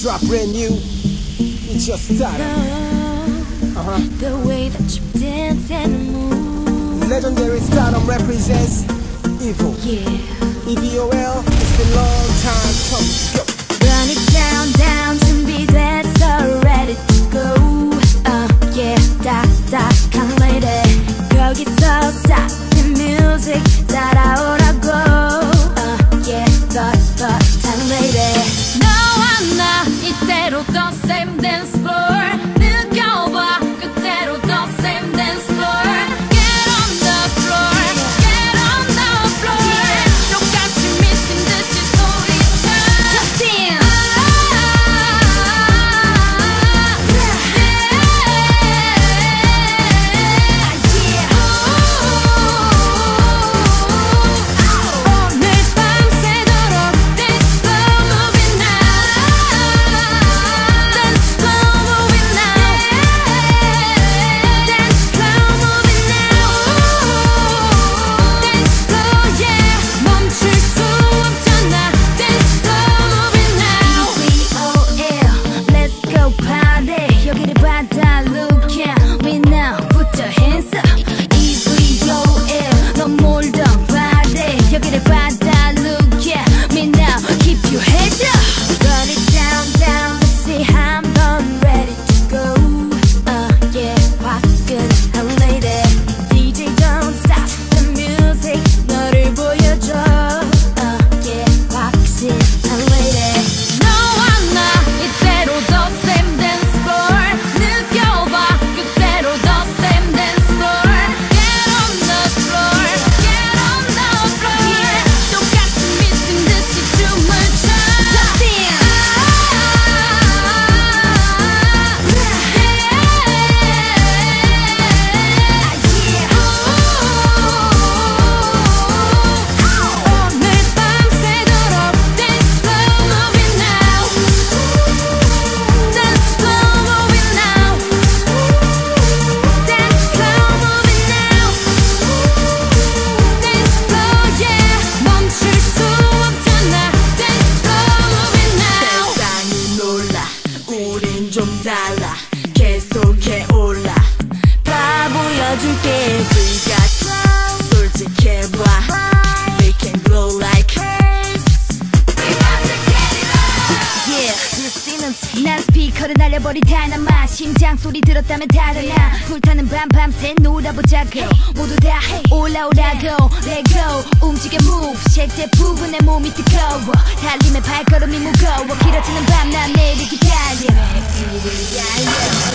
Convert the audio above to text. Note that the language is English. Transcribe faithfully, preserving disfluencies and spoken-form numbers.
drop brand new. We just started. Uh-huh. The way that you dance and move. Legendary stardom represents EvoL. Yeah. E V O L. It's been a long time coming. Go. Run it down, down. 준비됐어, ready to go. Uh, yeah. 다, 다, come lady. 거기서 stop the music. 따라오라고. Uh, yeah. 더, 더, time lady. 너와 나 이대로 더 same dance floor. 느껴봐 그대로 더 same dance floor. Get on the floor, get on the floor. 똑같이 미친 듯이 소리쳐. Just dance. 오늘 밤새도록 this slow moving now. Dance slow moving now. Dance slow moving now. Dance slow yeah. 멈출 수 없잖아. Dance slow moving now. EvoL Let's go party. 여기를 받아 look yeah. We now put your hands up. EvoL 너 몰던 party. 여기를 받아 look yeah. We now keep your heads up. Run it down down. Let's see 한번 ready to go. Uh yeah. 화끈한 lady. D J don't stop the music. 너를 보여줘. Uh yeah. 확실한 lady. 너와 나 이대로 더 same dance floor. 느껴봐 그대로 더 same dance floor. Get on the floor, get on the floor. 똑같이 미친 듯이 춤을 춰. Just dance. 오늘 밤새도록 this slow moving now. Dance slow moving now. Dance slow moving now. Dance slow yeah. 멈출 수 없잖아. Dance slow moving now. 세상이 놀라 우린 좀 달라 계속해 올라 봐보여줄게 We got flow 솔직해봐 We can glow like Yeah, this isn't 난 스피커를 날려버린 다이너마 심장 소리 들었다면 다르나 불타는 밤 밤새 놀아보자고 모두 다 올라오라고 Let go 움직여 move shake 대부분 내 몸이 뜨거워 달림의 발걸음이 무거워 길어지는 밤 난 내일을 기다려